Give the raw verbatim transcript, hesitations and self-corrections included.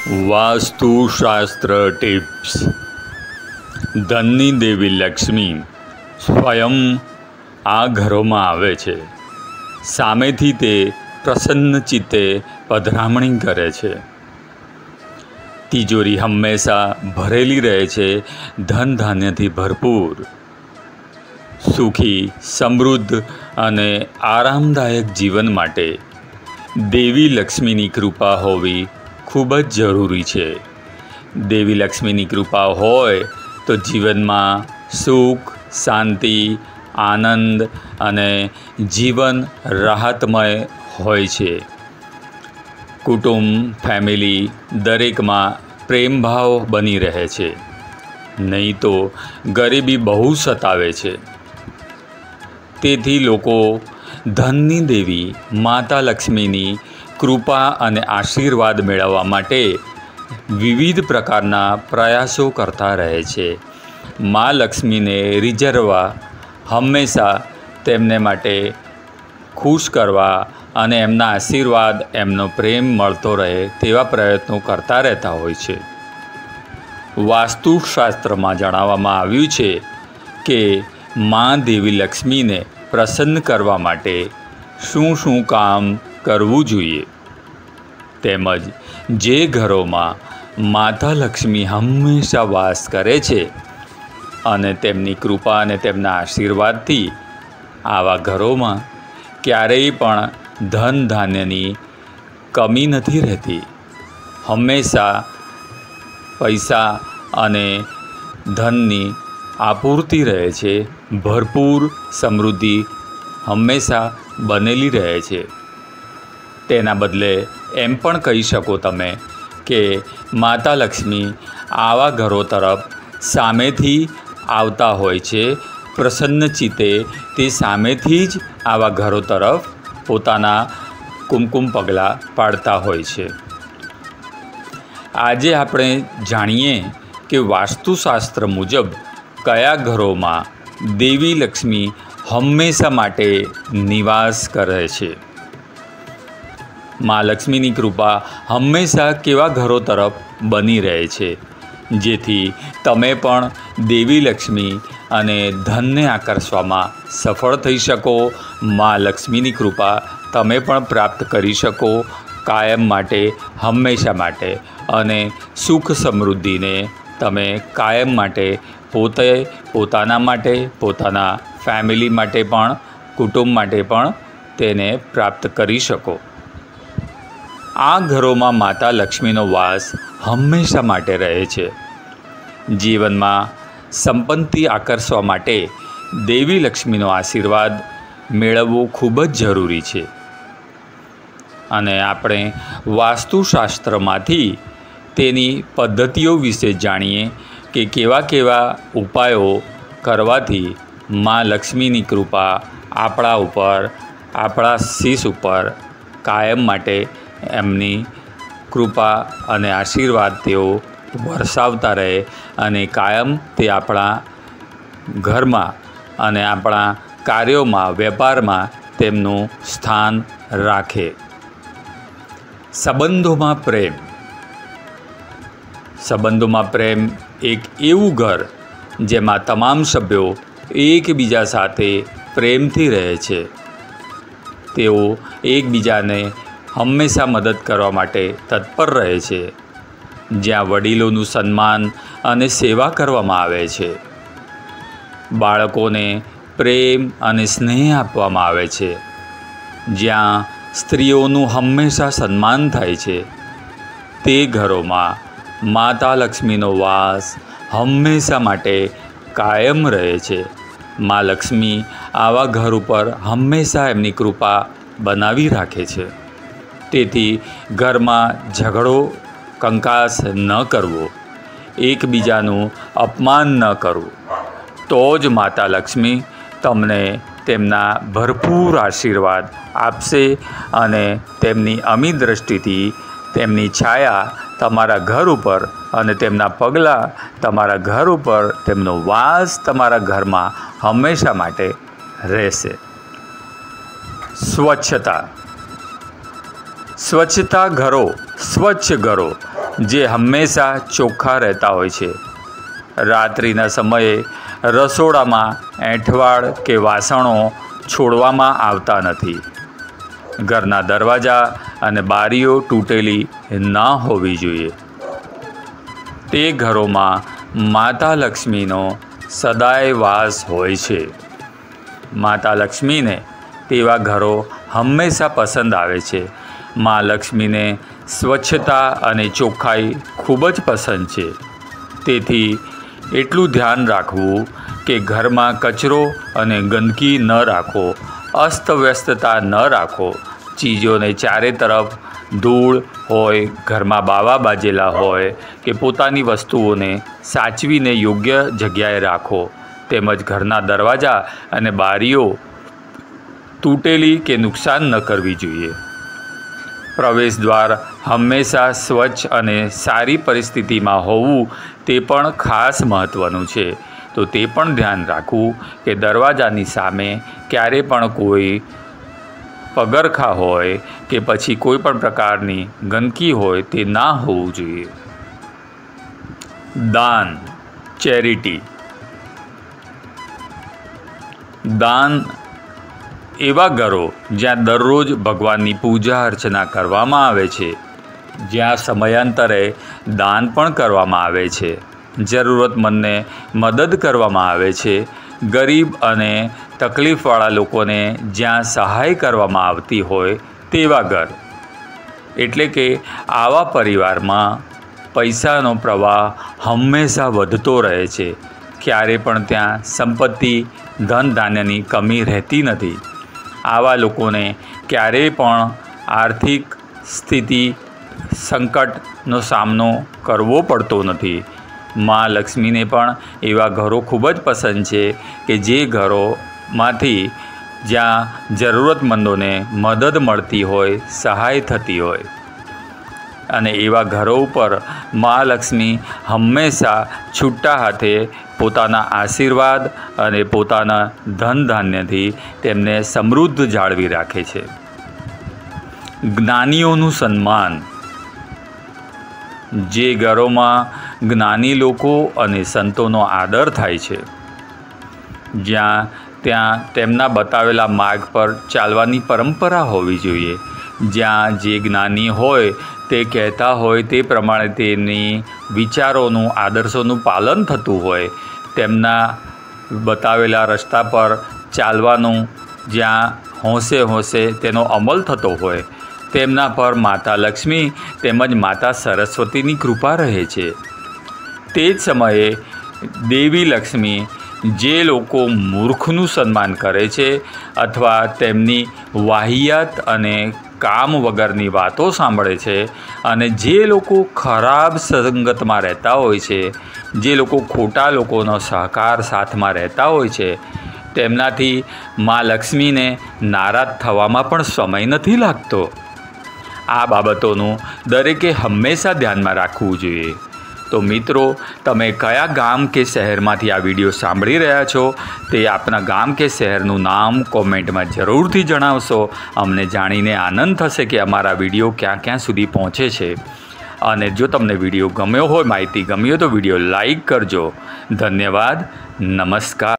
વાસ્તુશાસ્ત્ર tips. ધનની દેવી લક્ષ્મી સ્વયં આ ઘરોમાં આવે છે. સામેથી તે પ્રસન્ન ચિત્તે પધરામણી કરે છે. તિજોરી હંમેશા ભરેલી રહે છે ધન ધાન્યથી ભરપૂર. સુખી, સમૃદ્ધ અને આરામદાયક જીવન માટે દેવી લક્ષ્મીની કૃપા હોવી ખૂબ જ જરૂરી છે. દેવી લક્ષ્મીની કૃપા હોય તો જીવનમાં સુખ, શાંતિ, આનંદ અને જીવન રાહતમય હોય છે. કુટુંબ, ફેમિલી દરેકમાં પ્રેમભાવ બની રહે છે. નહીં તો ગરીબી બહુ સતાવે છે. તેથી લોકો ધનની દેવી માતા લક્ષ્મીની કૃપા અને આશીર્વાદ મેળવવા માટે વિવિધ પ્રકારના પ્રયાસો કરતા રહે છે. મા લક્ષ્મીને રીઝવવા, હંમેશા તેમને માટે ખુશ કરવા અને એમના આશીર્વાદ, એમનો પ્રેમ મળતો રહે તેવા પ્રયત્નો કરતા રહેતા હોય છે. વાસ્તુશાસ્ત્રમાં જણાવવામાં આવ્યું છે કે મા દેવી લક્ષ્મીને પ્રસન્ન કરવા માટે શું શું કામ કરવું જોઈએ, તેમજ જે ઘરોમાં માતા લક્ષ્મી હંમેશા વાસ કરે છે અને તેમની કૃપા અને તેમના આશીર્વાદથી આવા ઘરોમાં ક્યારેય પણ ધન ધાન્યની કમી નથી રહેતી. હંમેશા પૈસા અને ધનની આપૂર્તિ રહે છે. ભરપૂર સમૃદ્ધિ હંમેશા બનેલી રહે છે. તેના બદલે એમ પણ કહી શકો તમે કે માતા લક્ષ્મી આવા ઘરો તરફ સામેથી આવતા હોય છે. પ્રસન્ન ચિત્તે તે સામેથી જ આવા ઘરો તરફ પોતાના કુમકુમ પગલાં પાડતા હોય છે. આજે આપણે જાણીએ કે વાસ્તુશાસ્ત્ર મુજબ કયા ઘરોમાં દેવી લક્ષ્મી હંમેશા માટે નિવાસ કરે છે. મા લક્ષ્મીની કૃપા હંમેશા કેવા ઘરો તરફ બની રહે છે, જેથી તમે પણ દેવી લક્ષ્મી અને ધનને આકર્ષવામાં સફળ થઈ શકો. મા લક્ષ્મીની કૃપા તમે પણ પ્રાપ્ત કરી શકો કાયમ માટે, હંમેશા માટે, અને સુખ સમૃદ્ધિને તમે કાયમ માટે પોતે પોતાના માટે, પોતાના ફેમિલી માટે પણ, કુટુંબ માટે પણ તેને પ્રાપ્ત કરી શકો. આ ઘરોમાં માતા લક્ષ્મીનો વાસ હંમેશા માટે રહે છે. જીવનમાં સંપત્તિ આકર્ષવા માટે દેવી લક્ષ્મીનો આશીર્વાદ મેળવવો ખૂબ જ જરૂરી છે. અને આપણે વાસ્તુશાસ્ત્રમાંથી તેની પદ્ધતિઓ વિશે જાણીએ કે કેવા કેવા ઉપાયો કરવાથી મા લક્ષ્મીની કૃપા આપણા ઉપર, આપણા શીશ ઉપર કાયમ માટે એમની કૃપા અને આશીર્વાદ તેઓ વરસાવતા રહે અને કાયમ તે આપણા ઘરમાં અને આપણા કાર્યોમાં, વેપારમાં તેમનું સ્થાન રાખે. સંબંધોમાં પ્રેમ. સંબંધોમાં પ્રેમ એક એવું ઘર જેમાં તમામ સભ્યો એકબીજા સાથે પ્રેમથી રહે છે. તેઓ એકબીજાને હંમેશા મદદ કરવા માટે તત્પર રહે છે. જ્યાં વડીલોનું સન્માન અને સેવા કરવામાં આવે છે. બાળકોને પ્રેમ અને સ્નેહ આપવામાં આવે છે. જ્યાં સ્ત્રીઓનું હંમેશા સન્માન થાય છે. તે ઘરોમાં માતા લક્ષ્મીનો વાસ હંમેશા માટે કાયમ રહે છે. મા લક્ષ્મી આવા ઘર ઉપર હંમેશા એમની કૃપા બનાવી રાખે છે. તેથી ઘરમાં ઝઘડો, કંકાસ ન કરવો, એકબીજાનું અપમાન ન કરવું, તો જ માતા લક્ષ્મી તમને તેમના ભરપૂર આશીર્વાદ આપશે અને તેમની અમી દૃષ્ટિથી તેમની છાયા તમારા ઘર ઉપર અને તેમના પગલાં તમારા ઘર ઉપર, તેમનો વાસ તમારા ઘરમાં હંમેશા માટે રહેશે. સ્વચ્છતા. સ્વચ્છતા ઘરો, સ્વચ્છ ઘરો જે હંમેશા ચોખ્ખા રહેતા હોય છે. રાત્રિના સમયે રસોડામાં એંઠવાડ કે વાસણો છોડવામાં આવતા નથી. ઘરના દરવાજા અને બારીઓ તૂટેલી ન હોવી જોઈએ. તે ઘરોમાં માતા લક્ષ્મીનો સદાય વાસ હોય છે. માતા લક્ષ્મીને તેવા ઘરો હંમેશા પસંદ આવે છે. મા લક્ષ્મીને સ્વચ્છતા અને ચોખ્ખાઈ ખૂબ જ પસંદ છે. તેથી એટલું ધ્યાન રાખવું કે ઘરમાં કચરો અને ગંદકી ન રાખો, અસ્તવ્યસ્તતા ન રાખો. ચીજોને ચારે તરફ ધૂળ હોય, ઘરમાં બાવા બાજેલા હોય કે પોતાની વસ્તુઓને સાચવીને યોગ્ય જગ્યાએ રાખો. તેમજ ઘરના દરવાજા અને બારીઓ તૂટેલી કે નુકસાન ન કરવી જોઈએ. પ્રવેશ દ્વાર હંમેશા સ્વચ્છ અને સારી પરિસ્થિતિમાં હોવું તે પણ ખાસ મહત્ત્વનું છે. તો તે પણ ધ્યાન રાખવું કે દરવાજાની સામે ક્યારે પણ કોઈ પગરખાં હોય કે પછી કોઈ પણ પ્રકારની ગંદકી હોય તે ના હોવું જોઈએ. દાન, ચેરિટી. દાન એવા ઘરો જ્યાં દરરોજ ભગવાનની પૂજા અર્ચના કરવામાં આવે છે, જ્યાં સમયાંતરે દાન પણ કરવામાં આવે છે, જરૂરતમંદને મદદ કરવામાં આવે છે, ગરીબ અને તકલીફવાળા લોકોને જ્યાં સહાય કરવામાં આવતી હોય તેવા ઘર. એટલે કે આવા પરિવારમાં પૈસાનો પ્રવાહ હંમેશા વધતો રહે છે. ક્યારે પણ ત્યાં સંપત્તિ, ધન ધાન્યની કમી રહેતી નથી. આવા લોકોને ક્યારેય પણ આર્થિક સ્થિતિ સંકટનો સામનો કરવો પડતો નથી. મા લક્ષ્મીને પણ એવા ઘરો ખૂબ જ પસંદ છે કે જે ઘરોમાંથી જ્યાં જરૂરતમંદોને મદદ મળતી હોય, સહાય થતી હોય. અને એવા ઘરો ઉપર મા લક્ષ્મી હંમેશા છૂટા હાથે પોતાના આશીર્વાદ અને પોતાના ધન ધાન્યથી તેમને સમૃદ્ધ જાળવી રાખે છે. જ્ઞાનીઓનું સન્માન. જે ઘરોમાં જ્ઞાની લોકો અને સંતોનો આદર થાય છે, જ્યાં ત્યાં તેમના બતાવેલા માર્ગ પર ચાલવાની પરંપરા હોવી જોઈએ. જ્યાં જે જ્ઞાની હોય તે કહેતા હોય તે પ્રમાણે તેની વિચારોનું, આદર્શોનું પાલન થતું હોય, તેમના બતાવેલા રસ્તા પર ચાલવાનું, જ્યાં હોંશે હોંશે તેનો અમલ થતો હોય, તેમના પર માતા લક્ષ્મી તેમજ માતા સરસ્વતીની કૃપા રહે છે. તે જ સમયે દેવી લક્ષ્મી જે લોકો મૂર્ખનું સન્માન કરે છે અથવા તેમની વાહિયાત અને કામ વગરની વાતો સાંભળે છે, અને જે લોકો ખરાબ સંગતમાં રહેતા હોય છે, જે લોકો ખોટા લોકોનો સહકાર સાથમાં રહેતા હોય છે, તેમનાથી મા લક્ષ્મીને નારાજ થવામાં પણ સમય નથી લાગતો. આ બાબતોનું દરેકે હંમેશા ધ્યાનમાં રાખવું જોઈએ. તો મિત્રો, તમે કયા ગામ કે શહેરમાંથી આ વિડીયો સાંભળી રહ્યા છો તે આપના ગામ કે શહેરનું નામ કોમેન્ટમાં જરૂરથી જણાવશો. અમને જાણીને આનંદ થશે કે અમારા વિડીયો ક્યાં ક્યાં સુધી પહોંચે છે. અને જો તમને વિડીયો ગમ્યો હોય, માહિતી ગમી હોય તો વિડીયો લાઈક કરજો. ધન્યવાદ. નમસ્કાર.